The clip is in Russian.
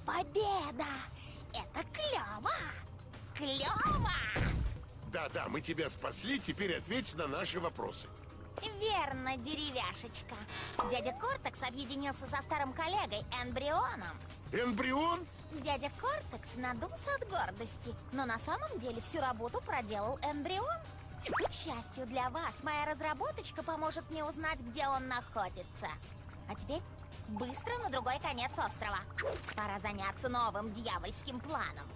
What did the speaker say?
Победа! Это клево! Клево! Да-да, мы тебя спасли, теперь ответь на наши вопросы. Верно, деревяшечка. Дядя Кортекс объединился со старым коллегой Эмбрионом. Эмбрион? Дядя Кортекс надулся от гордости, но на самом деле всю работу проделал Эмбрион. К счастью для вас, моя разработочка поможет мне узнать, где он находится. А теперь быстро на другой конец острова. Пора заняться новым дьявольским планом.